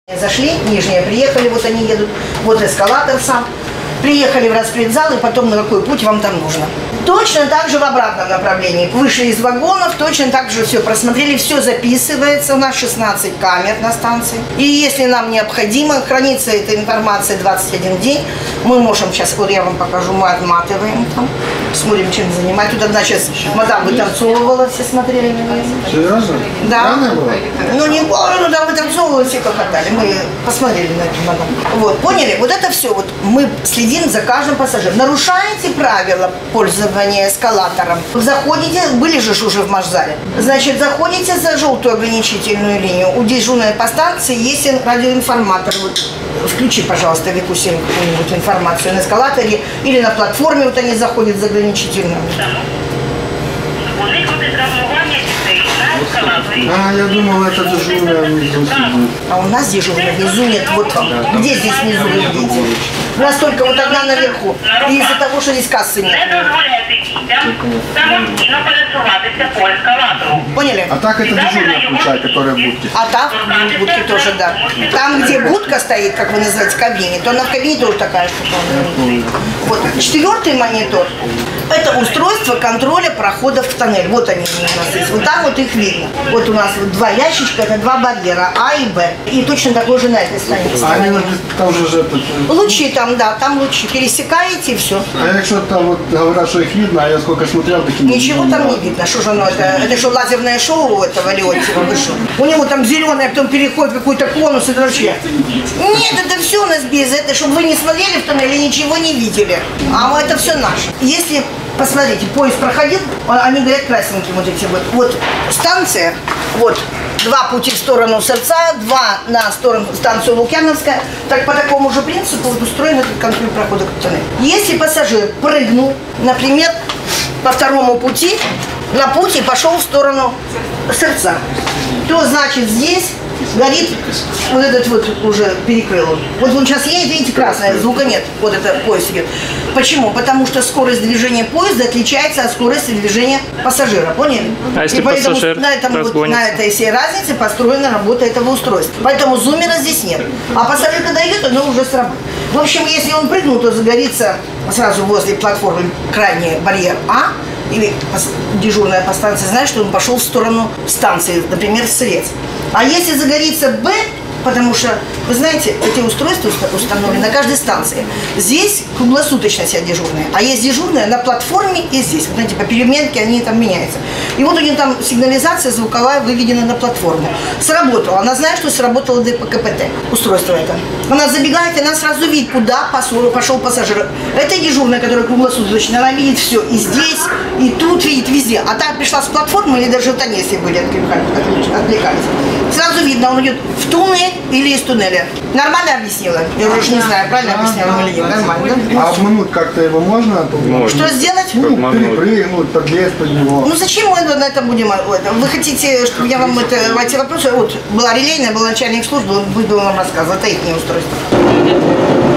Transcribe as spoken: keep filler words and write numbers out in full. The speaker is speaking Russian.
Зашли, нижние приехали, вот они едут, вот эскалатор сам. Приехали в распредзал, и потом на какой путь вам там нужно. Точно так же в обратном направлении. Вышли из вагонов, точно так же все просмотрели, все записывается. У нас шестнадцать камер на станции. И если нам необходимо, хранится эта информация двадцать один день, мы можем сейчас, вот я вам покажу, мы отматываем там, смотрим, чем занимать. Тут одна сейчас мадам вытанцовывала, все смотрели на нее. Серьезно? Да. Ну не голову, ну да, вытанцовывала, все хохотали. Мы посмотрели на эту мадам. Вот, поняли? Вот это все. Вот мы следим за каждым пассажиром. Нарушаете правила пользования эскалатором? Заходите, были же уже в Машзале. Значит, заходите за желтую ограничительную линию. У дежурной по станции есть радиоинформатор. Вот, включи, пожалуйста, Викусе, какую-нибудь информацию на эскалаторе или на платформе. Вот они заходят за ограничительную. А, я думал, это дежурная внизу сидит. А у нас дежурная внизу нет. Вот вам. Где здесь внизу вы видите? У нас только вот одна наверху. И из-за того, что здесь кассы нет. Поняли? А так это дежурная включает, которая в будке. А так в будке тоже, да. Там, где будка стоит, как вы называете, в кабине, то она в кабине тоже такая штука. Вот. Четвертый монитор – это устройство контроля проходов в тоннель. Вот они у нас есть. Вот там вот их видно. Вот у нас вот два ящичка, это два барьера, А и Б. И точно такой же на этой стороне. А они там же же... Лучи там, да, там лучи. Пересекаете и все. А якщо там вот говорят, что их видно, а я сколько смотрел, такие... Ничего там не видно. Что же оно, это, это что, лазерное шоу у этого Леонтьева вышло? У него там зеленый, потом переходит какой-то конус, это вообще... Нет, это все у нас без, это чтобы вы не смотрели в тоннеле, ничего не видели. А это все наше. Если... Посмотрите, поезд проходил, они говорят красненьким вот эти вот. Вот станция, вот два пути в сторону Сырца, два на сторону станцию Лукьяновская. Так по такому же принципу вот устроен этот контроль прохода к тоннелю. Если пассажир прыгнул, например, по второму пути, на пути пошел в сторону Сырца, то значит здесь горит вот этот вот уже перекрыл. Вот он сейчас едет, видите, красное, звука нет. Вот это поезд идет. Почему? Потому что скорость движения поезда отличается от скорости движения пассажира. Поняли? А если и поэтому пассажир на, этом, вот, на этой всей разнице построена работа этого устройства. Поэтому зуммера здесь нет. А пассажир, когда идет, оно уже сработает. В общем, если он прыгнул, то загорится сразу возле платформы крайний барьер А. Или дежурная по станции знает, что он пошел в сторону станции, например, Сырец. А если загорится Б, потому что, вы знаете, эти устройства установлены на каждой станции. Здесь круглосуточно вся дежурная, а есть дежурная на платформе и здесь. Вот знаете, по переменке они там меняются. И вот у нее там сигнализация звуковая выведена на платформу. Сработала. Она знает, что сработало ДПКПТ, устройство это. Она забегает, и она сразу видит, куда пошел пассажир. Это дежурная, которая круглосуточно, она видит все. И здесь, и тут видит, везде. А та пришла с платформы, или даже в Тонесе были, отвлекались. Сразу видно, он идет в туннель или из туннеля. Нормально объяснила? Я уже не знаю, правильно объясняла или нет. Нормально. А обмануть как-то его можно? Можно. Что сделать? Ну, перепрыгнуть, подлезть под него. Ну зачем мы на это будем? Вы хотите, чтобы я вам это, эти вопросы? Вот была релейная, был начальник службы, он будет вам рассказывать, это их не устройство.